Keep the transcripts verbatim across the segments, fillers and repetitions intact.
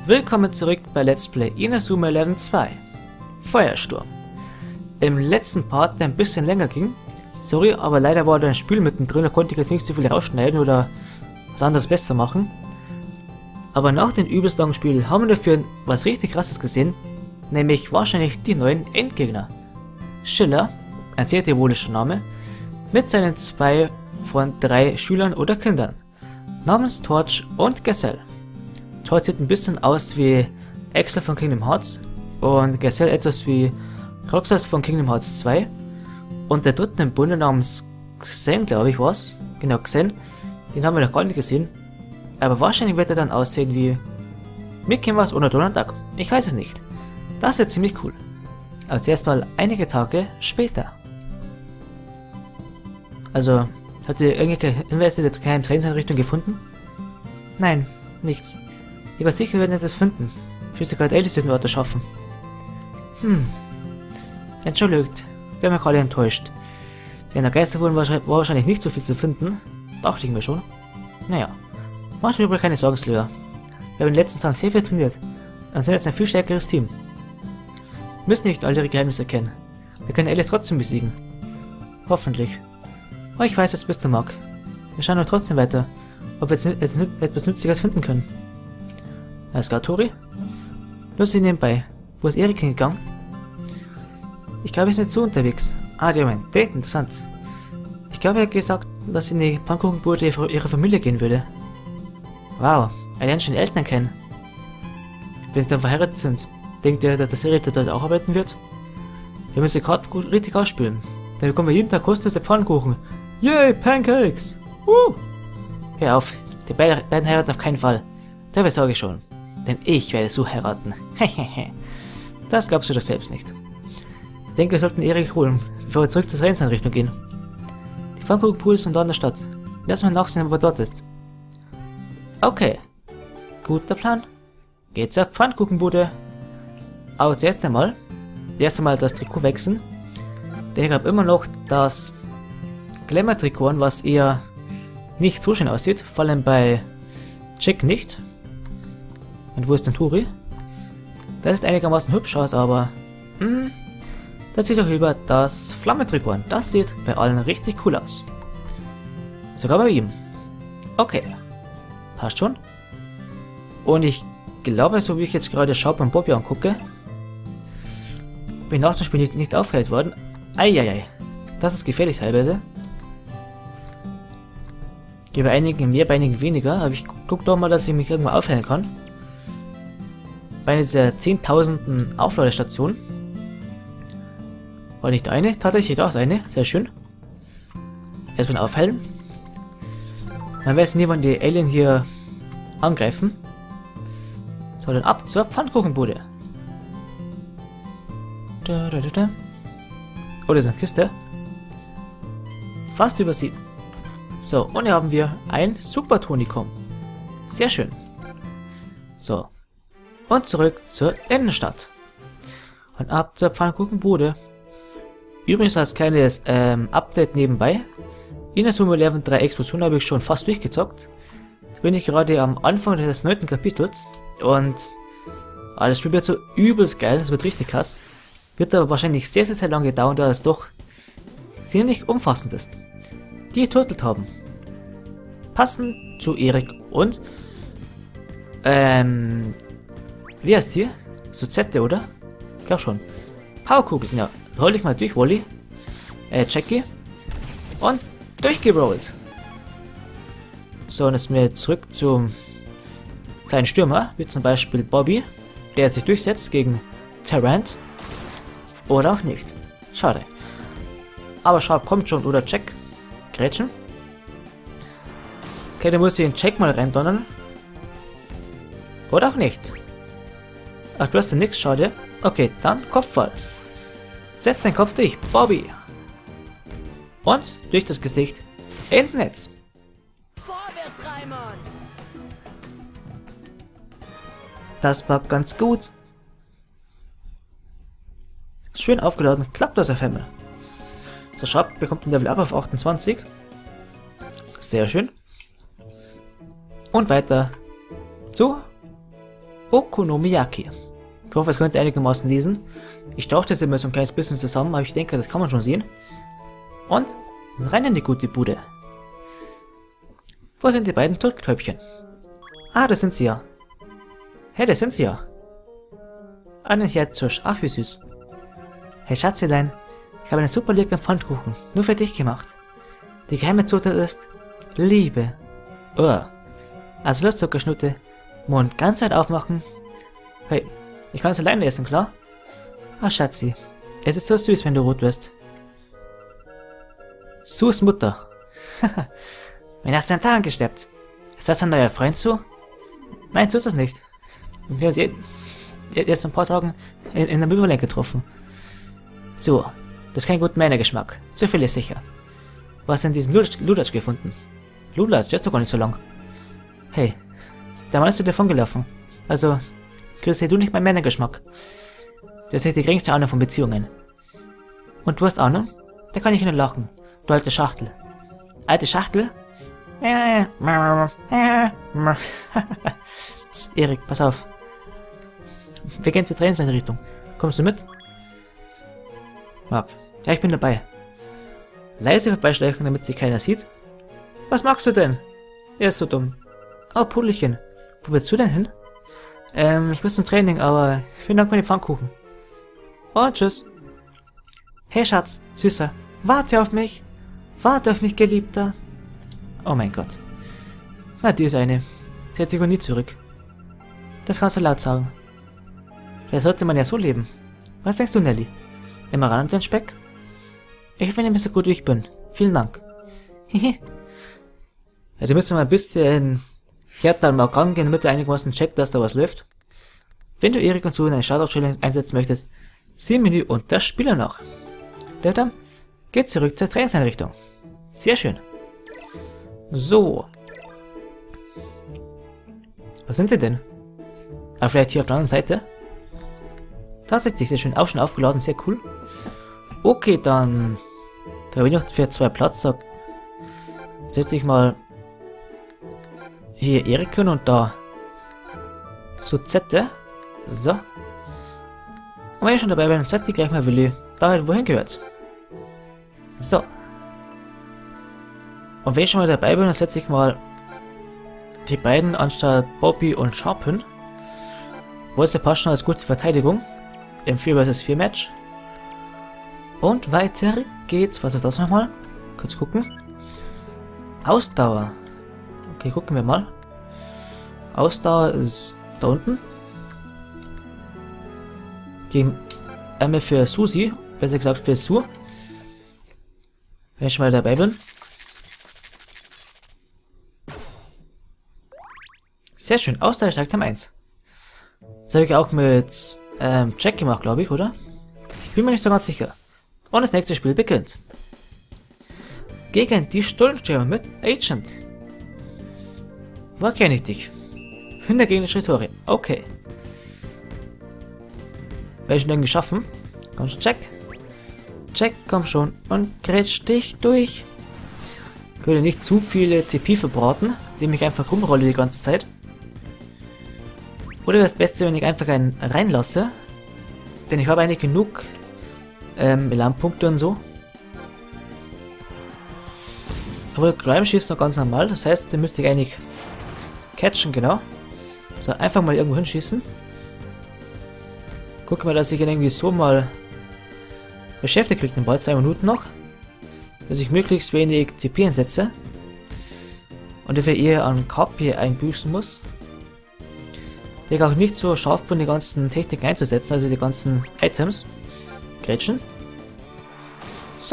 Willkommen zurück bei Let's Play Inazuma Eleven zwei Feuersturm. Im letzten Part, der ein bisschen länger ging, sorry, aber leider war da ein Spiel mittendrin, da konnte ich jetzt nicht so viel rausschneiden oder was anderes besser machen. Aber nach dem übelst langen Spiel haben wir dafür was richtig krasses gesehen, nämlich wahrscheinlich die neuen Endgegner. Schiller, ein sehr diabolischer Name, mit seinen zwei von drei Schülern oder Kindern, namens Torch und Gazelle. Torch sieht ein bisschen aus wie Axel von Kingdom Hearts und Gazelle etwas wie Roxas von Kingdom Hearts zwei. Und der dritte im Bunde namens Xen, glaube ich war's. Genau, Xen. Den haben wir noch gar nicht gesehen. Aber wahrscheinlich wird er dann aussehen wie Mickey Mouse oder Donald Duck. Ich weiß es nicht. Das wird ziemlich cool. Aber zuerst mal einige Tage später. Also, habt ihr irgendwelche Hinweise der kleinen Trainingseinrichtung gefunden? Nein, nichts. Ich war sicher, wir werden etwas finden. Schließlich gerade Alice diesen Ort erschaffen. Hm. Entschuldigt, wir haben ja gerade enttäuscht. In der Geisterwohnung war wahrscheinlich nicht so viel zu finden. Dachte ich mir schon. Naja. Macht mir übrigens keine Sorgen, Slayer. Wir haben in den letzten Tagen sehr viel trainiert. Und sind jetzt ein viel stärkeres Team. Wir müssen nicht all ihre Geheimnisse erkennen. Wir können Alice trotzdem besiegen. Hoffentlich. Aber ich weiß, dass Mister mag. Wir schauen aber trotzdem weiter, ob wir jetzt etwas Nützliches finden können. Alles klar, Tori? Lustig nebenbei. Wo ist Erik hingegangen? Ich glaube, er ist mit so unterwegs. Ah, der Moment. Date, interessant. Ich glaube, er hat gesagt, dass sie in die Pfannkuchenbude ihrer Familie gehen würde. Wow, er lernt schon die Eltern kennen. Wenn sie dann verheiratet sind, denkt er, dass der Serie dort auch arbeiten wird? Wir müssen die Karte gut richtig ausspülen. Dann bekommen wir jeden Tag kostenlose Pfannkuchen. Yay, Pancakes! Uh! Hör auf, die beiden heiraten auf keinen Fall. Dafür sorge ich schon. Denn ich werde so heiraten. Hehehe. Das glaubst du doch selbst nicht. Ich denke, wir sollten Erik holen, bevor wir zurück zur Trainingseinrichtung gehen. Die Pfannkuchenpools sind dort in der Stadt. Lass mal nachsehen, ob er dort ist. Okay. Guter Plan. Geht zur Pfannkuchenbude. Aber zuerst einmal, erst einmal das Trikot wechseln. Denn ich habe immer noch das Glamour-Trikot an, was eher nicht so schön aussieht. Vor allem bei Jack nicht. Und wo ist denn Tori? Das sieht einigermaßen hübsch aus, aber mh, da zieht doch lieber das Flammentrikot an. Das sieht bei allen richtig cool aus. Sogar bei ihm. Okay. Passt schon. Und ich glaube, so wie ich jetzt gerade Sharp und Bobby angucke, bin nach dem Spiel nicht, nicht aufgehört worden. Eieiei. Das ist gefährlich teilweise. Geht bei einigen mehr, bei einigen weniger. Aber ich gucke doch mal, dass ich mich irgendwann aufhellen kann. Bei dieser zehntausenden Aufladestation. War nicht eine? Tatsächlich, da ist eine. Sehr schön. Erstmal aufhellen. Man weiß nie, wann die Alien hier angreifen. So, dann ab zur Pfannkuchenbude. Da, da, da, da. Oh, das ist eine Kiste. Fast übersehen. So, und hier haben wir ein Supertonikum. Sehr schön. So. Und zurück zur Innenstadt. Und ab zur Pfannkuchenbude. Übrigens als kleines ähm, Update nebenbei. Inazuma Eleven drei Explosion habe ich schon fast durchgezockt. Da bin ich gerade am Anfang des neunten Kapitels. Und ah, das Spiel wird so übelst geil. Das wird richtig krass. Wird aber wahrscheinlich sehr, sehr, sehr lange dauern, da es doch ziemlich umfassend ist. Die geturtelt haben. Passend zu Erik und ähm wie heißt hier? So Zette, oder? Ich glaube schon. Powerkugeln, ja. Roll ich mal durch, Wally. Äh, Jackie. Und durchgerollt. So, und jetzt mir zurück zum kleinen Stürmer, wie zum Beispiel Bobby, der sich durchsetzt gegen Tarrant. Oder auch nicht. Schade. Aber Sharp kommt schon, oder Jack. Grätschen. Okay, dann muss ich den Jack mal reindonnern. Oder auch nicht. Ach, du hast ja nichts, schade. Okay, dann Kopfball. Setz deinen Kopf durch, Bobby. Und durch das Gesicht ins Netz. Vorwärts, Raimon! Das war ganz gut. Schön aufgeladen, klappt das auf einmal. So, Sharp bekommt ein Level Up auf achtundzwanzig. Sehr schön. Und weiter zu Okonomiyaki. Ich hoffe, es könnt ihr einigermaßen lesen. Ich tauchte das immer so ein kleines bisschen zusammen, aber ich denke, das kann man schon sehen. Und rein in die gute Bude. Wo sind die beiden Turteltäubchen? Ah, da sind sie ja. Hey, da sind sie ja. Einen Herzzusch. Ach, wie süß. Hey, Schatzelein. Ich habe einen super leckeren Pfannkuchen. Nur für dich gemacht. Die geheime Zutat ist Liebe. Oh. Also los, Zuckerschnutte. Mund ganz weit aufmachen. Hey, ich kann es alleine essen, klar? Ah, Schatzi. Es ist so süß, wenn du rot wirst. Sus Mutter. Wen hast du denn da angesteppt? Ist das ein neuer Freund zu? Nein, so ist das nicht. Wir haben uns erst, erst ein paar Tagen in, in der Müllwerk getroffen. So, das ist kein guter Männergeschmack. So viel ist sicher. Wo hast du denn diesen Lulatsch gefunden? Lulatsch, der ist doch gar nicht so lang. Hey, der Mann ist dir davon gelaufen. Also, kriegst du nicht meinen Männergeschmack. Du hast nicht die geringste Ahnung von Beziehungen. Und du hast Ahnung? Da kann ich nur lachen. Du alte Schachtel. Alte Schachtel? Psst, Erik, pass auf. Wir gehen zur Trainingseinrichtung. Kommst du mit? Marc. Ja, ich bin dabei. Leise vorbeischleichen, damit sich keiner sieht. Was machst du denn? Er ist so dumm. Oh, Pudelchen. Wo willst du denn hin? Ähm, ich muss zum Training, aber vielen Dank für den Pfannkuchen. Und tschüss. Hey Schatz, Süßer, warte auf mich. Warte auf mich, Geliebter. Oh mein Gott. Na, die ist eine. Sie hält sich wohl nie zurück. Das kannst du laut sagen. Vielleicht sollte man ja so leben. Was denkst du, Nelly? Immer ran an den Speck? Ich finde mich so gut, wie ich bin. Vielen Dank. Hehe. Ja, du müsstest mal ein bisschen härter mal rangehen, damit du einigermaßen checkt, dass da was läuft. Wenn du Erik und so in eine Startaufstellung einsetzen möchtest, sieh im Menü und das Spieler nach. Dann geht zurück zur Trainingseinrichtung. Sehr schön. So. Was sind sie denn? Ah, vielleicht hier auf der anderen Seite? Tatsächlich, sehr schön. Auch schon aufgeladen, sehr cool. Okay, dann... Da habe ich noch für zwei Platz. Da setze ich mal... Hier Erik hin und da... So Zette. So. Und wenn ich schon dabei bin, setze ich gleich mal Willi da halt wohin gehört. So. Und wenn ich schon mal dabei bin, dann setze ich mal die beiden anstatt Bobby und Sharp hin. Wollte passt schon als gute Verteidigung im vier versus vier Match. Und weiter geht's. Was ist das nochmal? Kurz gucken. Ausdauer. Okay, gucken wir mal. Ausdauer ist da unten. Gehen einmal für Susi, besser gesagt für Su. Wenn ich mal dabei bin. Sehr schön, Ausdauer steigt um eins. Das habe ich auch mit ähm, Jack gemacht, glaube ich, oder? Ich bin mir nicht so ganz sicher. Und das nächste Spiel beginnt. Gegen die Stollenstürmer mit Agent. Wo kenne ich dich? Finde gegnerische Historie. Okay. Werde ich schon irgendwie schaffen? Komm schon, Jack. Jack, komm schon. Und grätsch dich durch. Ich würde nicht zu viele T P verbraten, indem ich einfach rumrolle die ganze Zeit. Oder wäre das Beste, wenn ich einfach einen reinlasse. Denn ich habe eigentlich genug ähm, Elan-Punkte und so. Aber Grime schießt noch ganz normal, das heißt, den müsste ich eigentlich catchen, genau. So, einfach mal irgendwo hinschießen. Guck mal, dass ich ihn irgendwie so mal beschäftigt kriege, den Ball, zwei Minuten noch. Dass ich möglichst wenig T P einsetze. Und dafür eher an K P einbüßen muss. Der auch nicht so scharf bin, die ganzen Techniken einzusetzen, also die ganzen Items. Grätschen. So.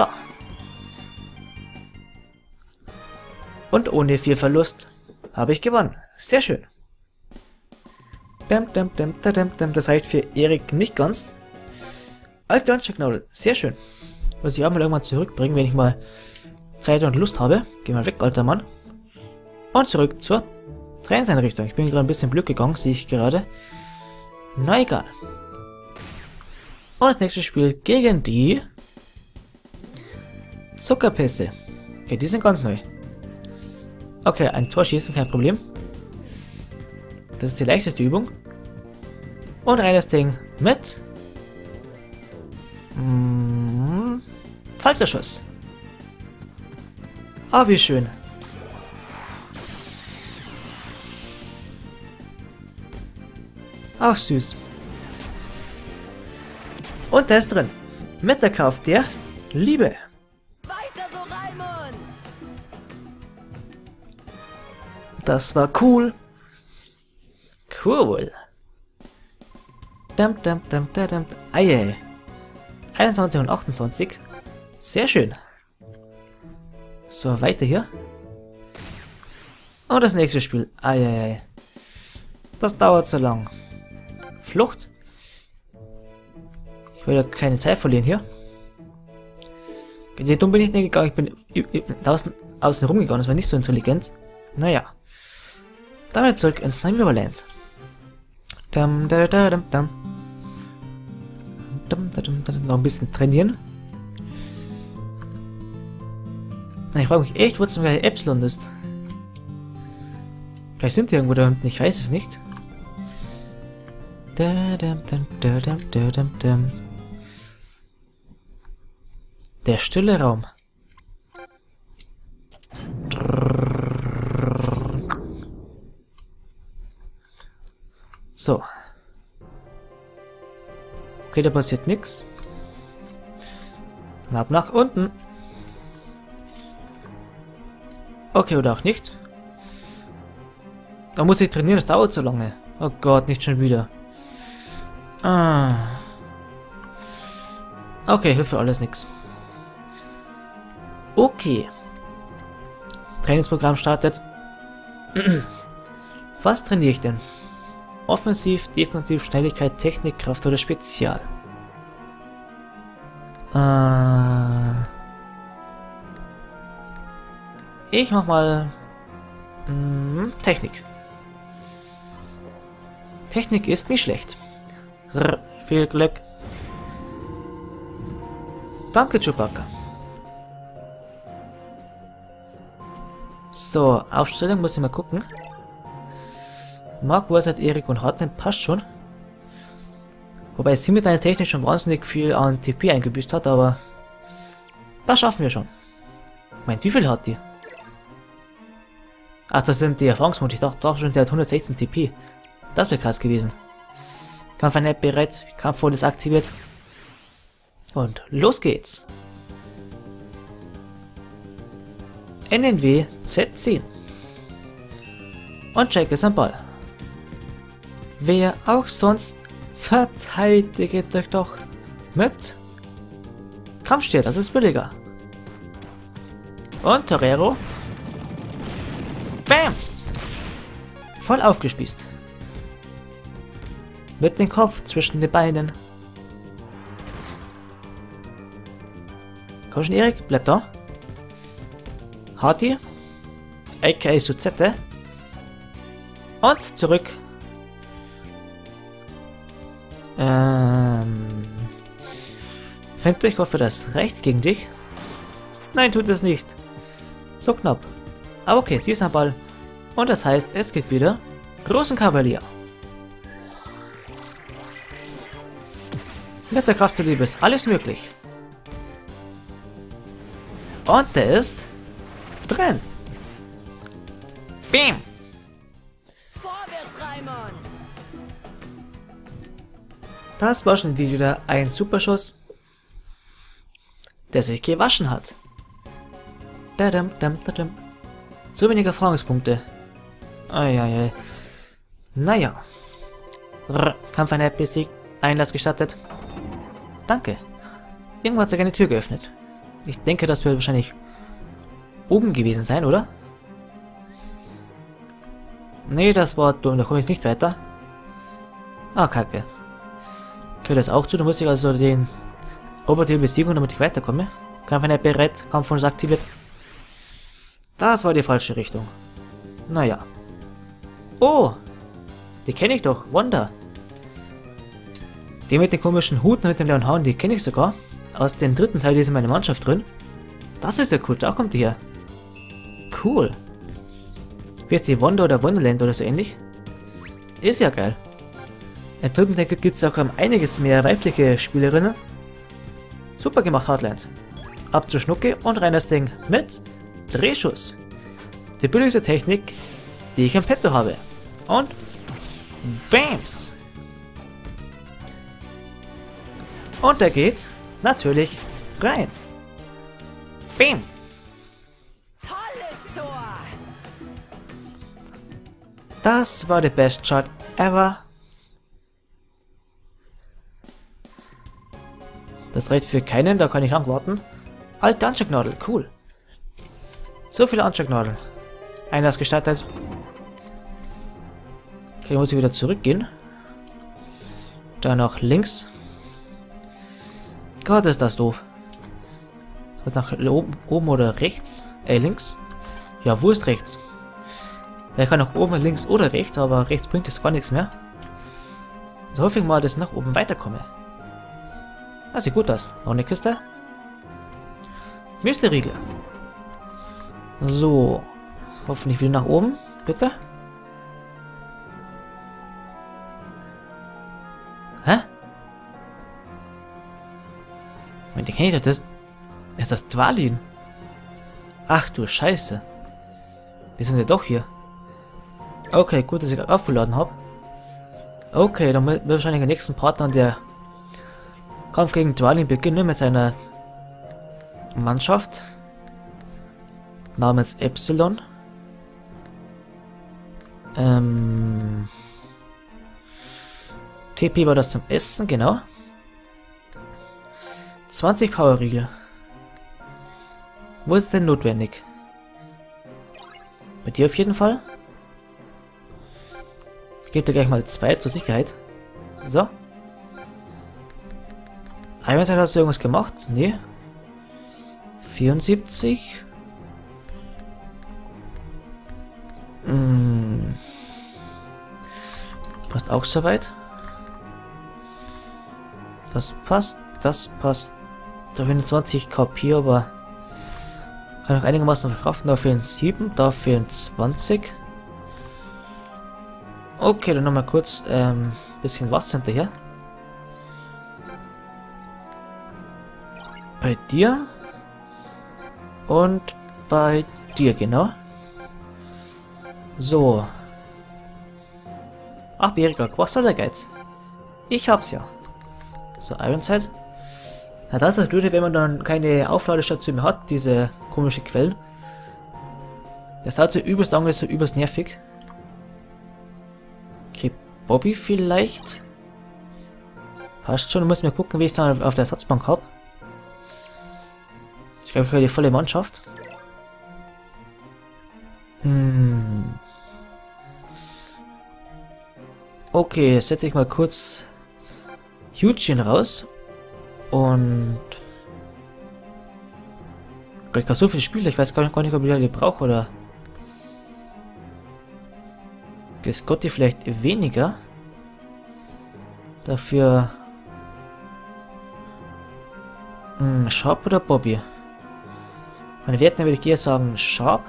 Und ohne viel Verlust habe ich gewonnen. Sehr schön. Das reicht für Erik nicht ganz. Alter Anstecknadel, sehr schön. Muss ich auch mal irgendwann zurückbringen, wenn ich mal Zeit und Lust habe. Geh mal weg, alter Mann. Und zurück zur Trainingseinrichtung. Ich bin gerade ein bisschen blöd gegangen, sehe ich gerade. Na egal. Und das nächste Spiel gegen die Zuckerpässe. Okay, die sind ganz neu. Okay, ein Tor schießen, kein Problem. Das ist die leichteste Übung. Und reines Ding mit mm, Falterschuss. Ah, wie schön. Auch süß. Und der ist drin. Mit der Kauf der Liebe. Weiter so, Raimund! Das war cool. Cool. Dum, dum, dum, dum, dum. Eieiei. einundzwanzig und achtundzwanzig. Sehr schön. So, weiter hier. Und das nächste Spiel. Eieiei. Das dauert so lang. Flucht. Ich will ja keine Zeit verlieren hier. Die dumm bin ich nicht gegangen. Ich bin draußen außen rumgegangen. Das war nicht so intelligent. Naja. Damit zurück ins Neverland. Dum, da, da, dum, dum. Dum, da, dum, da, dum. Noch ein bisschen trainieren. Ich frage mich echt, wo zum Beispiel Epsilon ist. Vielleicht sind die irgendwo da unten, ich weiß es nicht. Da, dum, dum, da, dum, da, dum, dum. Der stille Raum. So. Okay, da passiert nichts. Dann ab nach unten. Okay, oder auch nicht. Da muss ich trainieren, das dauert so lange. Oh Gott, nicht schon wieder. Ah. Okay, Hilfe, alles nix. Okay. Trainingsprogramm startet. Was trainiere ich denn? Offensiv, Defensiv, Schnelligkeit, Technik, Kraft oder Spezial? Äh ich mach mal mh, Technik. Technik ist nicht schlecht. Rrr, viel Glück. Danke, Chewbacca. So, Aufstellung muss ich mal gucken. Mark, Wurst, Erik und Hartnett passt schon. Wobei sie mit einer Technik schon wahnsinnig viel an T P eingebüßt hat, aber das schaffen wir schon. Meint, wie viel hat die? Ach, das sind die Erfahrungspunkte. Ich dachte doch schon, der hat hundertsechzehn T P. Das wäre krass gewesen. Kampfeinheit bereit, Kampfmodus ist aktiviert. Und los geht's. N N W Z zehn. Und Jack ist am Ball. Wer auch sonst verteidigt euch doch mit Kampfstier, das ist billiger. Und Torero. Bams! Voll aufgespießt. Mit dem Kopf zwischen den Beinen. Komm schon, Erik, bleib da. Harty. aka Suzette. Und zurück. Ähm. Fängt ich hoffe, das reicht gegen dich. Nein, tut es nicht. So knapp. Aber okay, sie ist am Ball. Und das heißt, es geht wieder Rosenkavalier. Mit der Kraft der Liebe ist alles möglich. Und der ist drin. Bam. Vorwärts, Raimund! Das war schon wieder ein Superschuss, der sich gewaschen hat. Dadam, dam, dadam. So wenige Erfahrungspunkte. Eieiei. Naja. Rrr, Kampfeinheit besiegt. Einlass gestattet. Danke. Irgendwo hat sich eine Tür geöffnet. Ich denke, das wird wahrscheinlich oben gewesen sein, oder? Nee, das war dumm. Da komme ich jetzt nicht weiter. Ah, kacke. Gehört das auch zu? Da muss ich also den Roboter besiegen, damit ich weiterkomme. Kampfeinheit bereit. Kampfmodus aktiviert. Das war die falsche Richtung. Naja. Oh! Die kenne ich doch. Wanda. Die mit den komischen Hut und mit dem blauen Haaren, die kenne ich sogar. Aus dem dritten Teil, die ist in meiner Mannschaft drin. Das ist ja cool. Da kommt die her. Cool. Wie ist die Wanda oder Wonderland oder so ähnlich? Ist ja geil. Im dritten Teil gibt es auch um einiges mehr weibliche Spielerinnen. Super gemacht, Heartland. Ab zur Schnucke und rein das Ding mit Drehschuss. Die billigste Technik, die ich im Petto habe. Und Bams! Und der geht natürlich rein. Bam! Tolles Tor! Das war der best Shot ever. Das reicht für keinen, da kann ich lang warten. Alte Anschlagnadel, cool. So viele Anschlagnadeln. Einer ist gestartet. Okay, muss ich wieder zurückgehen. Da nach links. Gott, ist das doof. Was nach oben, oben oder rechts? Äh, links? Ja, wo ist rechts? Ja, ich kann nach oben, links oder rechts, aber rechts bringt es gar nichts mehr. So hoffe ich mal, dass ich nach oben weiterkomme. Das sieht gut aus. Noch eine Kiste. Müsli-Riegel. So. Hoffentlich wieder nach oben. Bitte. Hä? Moment, kenne ich doch das. Ist das Dwalin? Ach du Scheiße. Die sind ja doch hier. Okay, gut, dass ich gerade aufgeladen habe. Okay, dann wird wahrscheinlich der nächsten Partner der Kampf gegen Dwalin beginnen mit seiner Mannschaft namens Epsilon. Ähm, T P war das zum Essen, genau. zwanzig Powerriegel. Wo ist denn notwendig? Bei dir auf jeden Fall. Ich gebe dir gleich mal zwei zur Sicherheit. So. Einmal hast du irgendwas gemacht? Nee. vierundsiebzig. Hm. Passt auch soweit. Das passt. Das passt. Da fehlen zwanzig K P, aber kann ich einigermaßen verkraften. Da fehlen sieben, da fehlen zwanzig. Okay, dann nochmal kurz ein ähm, bisschen Wasser hinterher. Bei dir. Und bei dir, genau. So. Ach, Berika, was soll der Geiz? Ich hab's ja. So, Ironside. Na, das ist das Blöde, wenn man dann keine Aufladestation mehr hat, diese komische Quellen. Das dauert so übelst lang, ist so übelst nervig. Okay, Bobby vielleicht. Passt schon, muss mir gucken, wie ich dann auf der Ersatzbank habe. Ich glaube, ich habe die volle Mannschaft. Hm. Okay, jetzt setze ich mal kurz Eugene raus. Und ich habe so viele Spiele, ich weiß gar nicht, gar nicht ob ich die brauche oder. Scotty vielleicht weniger. Dafür. Hm, Sharp oder Bobby? Meine Werten würde ich eher sagen Sharp.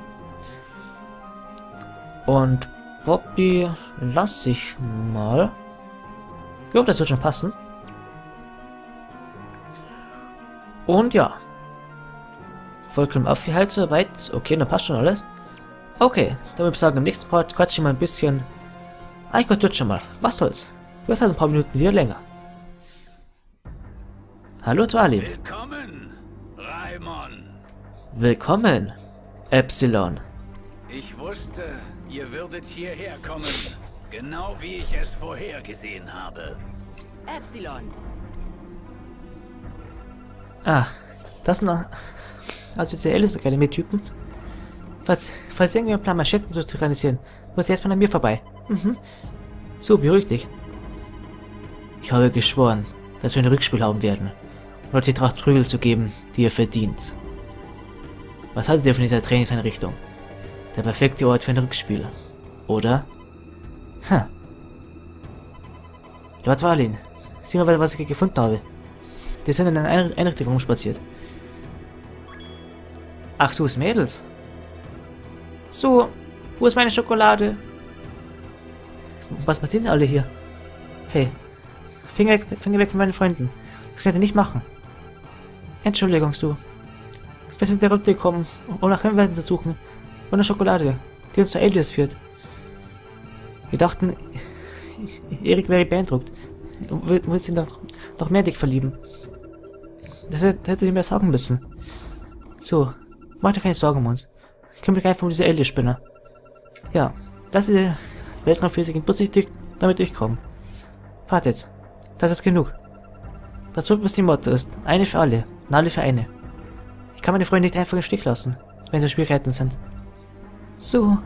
Und Bobby lasse ich mal. Ich glaube, das wird schon passen. Und ja. Vollkommen aufgeheilt soweit. Okay, dann passt schon alles. Okay, dann würde ich sagen, im nächsten Part quatsche ich mal ein bisschen. Ah, ich Gott, schon mal. Was soll's? Du hast halt ein paar Minuten wieder länger. Hallo Dwalin. Willkommen, Raimon. Willkommen, Epsilon. Ich wusste, ihr würdet hierher kommen. Genau wie ich es vorhergesehen habe. Epsilon. Ah, das sind also diese Alice Akademie-Typen. Falls, falls irgendwie ein Plan, mal Schätzen zu tyrannisieren, muss er erstmal an mir vorbei. Mhm. So, beruhig dich. Ich habe geschworen, dass wir ein Rückspiel haben werden. Und euch die Tracht Prügel zu geben, die ihr verdient. Was haltet ihr von dieser Trainingseinrichtung? Der perfekte Ort für ein Rückspiel. Oder? Ha. Lord Dwalin, sieh mal, was ich gefunden habe. Die sind in einer Einrichtung rumspaziert. Ach so, ist Mädels. So, wo ist meine Schokolade? Was macht denn alle hier? Hey, Finger weg, Finger weg von meinen Freunden. Das könnt ihr nicht machen. Entschuldigung, Sue. Wir sind heruntergekommen, um nach Hinweisen zu suchen. Und eine Schokolade, die uns zu Alias führt. Wir dachten, Erik wäre beeindruckt und würde sich noch, noch mehr in dich verlieben. Das hätte ich mir sagen müssen. So, mach dir keine Sorgen um uns. Kümmere dich einfach um diese Alias-Spinner. Ja, lass die Weltraumphysik positiv damit durchkommen. Wartet, das ist genug. Das oberste Motto ist, eine für alle, und alle für eine. Ich kann meine Freunde nicht einfach im Stich lassen, wenn sie Schwierigkeiten sind. So.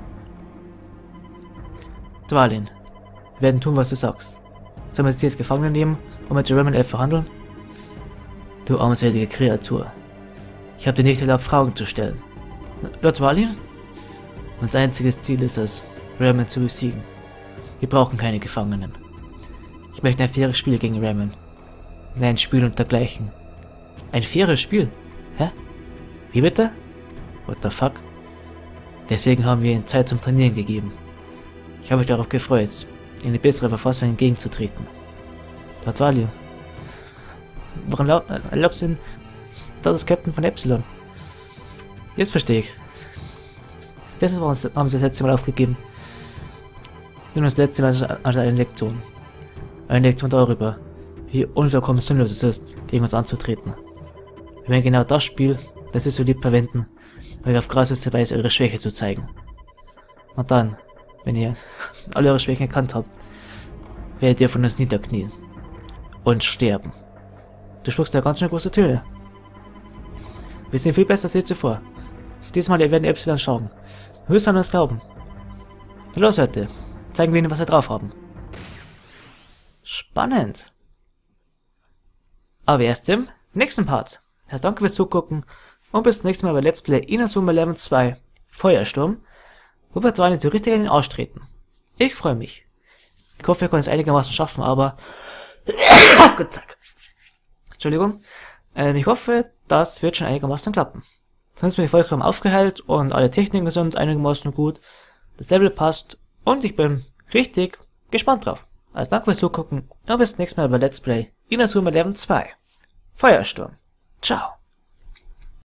Dvalin, wir werden tun, was du sagst. Sollen wir sie als Gefangene nehmen und mit Jeremy Elf verhandeln? Du armselige Kreatur. Ich habe dir nicht erlaubt, Fragen zu stellen. Lord Dvalin? Unser einziges Ziel ist es, Raymond zu besiegen. Wir brauchen keine Gefangenen. Ich möchte ein faires Spiel gegen Raymond. Ein Spiel untergleichen. Ein faires Spiel? Hä? Wie bitte? What the fuck? Deswegen haben wir ihm Zeit zum Trainieren gegeben. Ich habe mich darauf gefreut, in eine bessere Verfassung entgegenzutreten. Lord Dvalin. Warum erlaubst du ihn, das ist Captain von Epsilon? Jetzt verstehe ich. Deshalb haben sie das letzte Mal aufgegeben. Nur das letzte Mal als eine Lektion. Eine Lektion darüber, wie unvollkommen sinnlos es ist, gegen uns anzutreten. Wir werden genau das Spiel, das sie so lieb verwenden, weil wir auf krasseste Weise ihre Schwäche zu zeigen. Und dann, wenn ihr alle eure Schwächen erkannt habt, werdet ihr von uns niederknien. Und sterben. Du spuckst da ganz schön große Töne. Wir sind viel besser als je zuvor. Diesmal werden Epsilon schauen. Wir müssen an uns glauben. Na los, Leute. Zeigen wir ihnen, was wir drauf haben. Spannend. Aber erst im nächsten Part. Ja, danke fürs Zugucken und bis zum nächsten Mal bei Let's Play Inazuma Eleven zwei Feuersturm, wo wir zwar so richtig in den Arsch treten. Ich freue mich. Ich hoffe, wir können es einigermaßen schaffen, aber Gott sei Dank. Entschuldigung. Ähm, ich hoffe, das wird schon einigermaßen klappen. Sonst bin ich vollkommen aufgeheilt und alle Techniken sind einigermaßen gut. Das Level passt und ich bin richtig gespannt drauf. Also danke fürs Zugucken und bis zum nächsten Mal bei Let's Play Inazuma Eleven zwei Feuersturm. Ciao.